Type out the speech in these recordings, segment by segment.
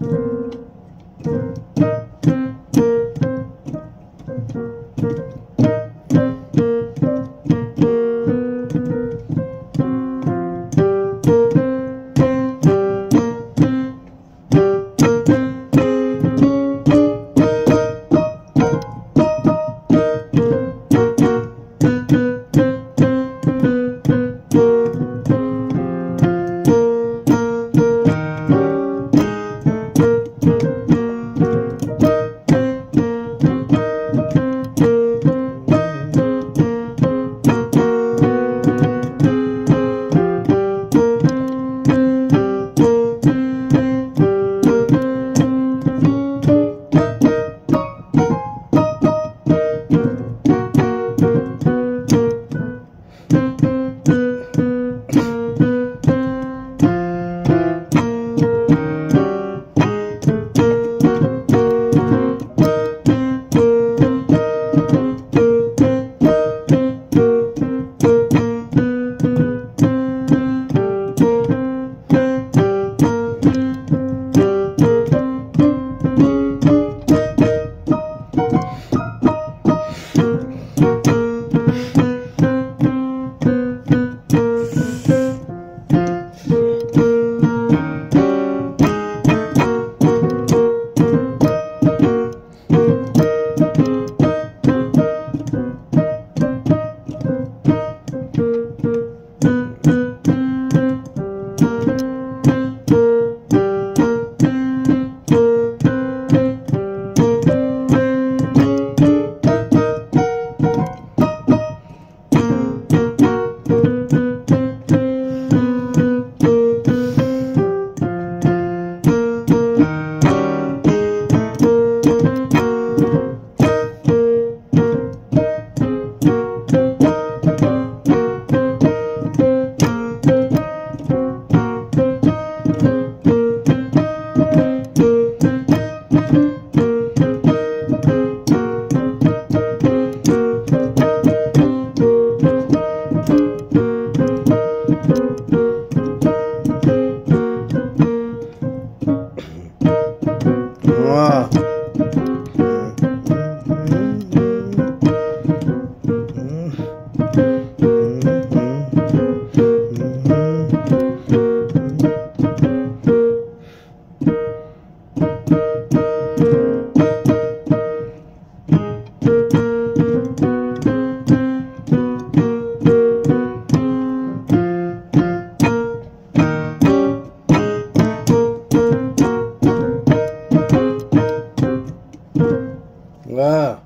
Wow.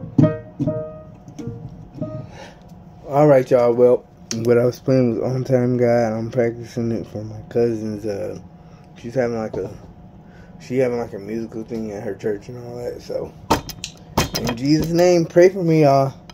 Alright, y'all. Well, what I was playing was On Time God. I'm practicing it for my cousins. She's having like a musical thing at her church and all that. So, in Jesus' name, pray for me, y'all.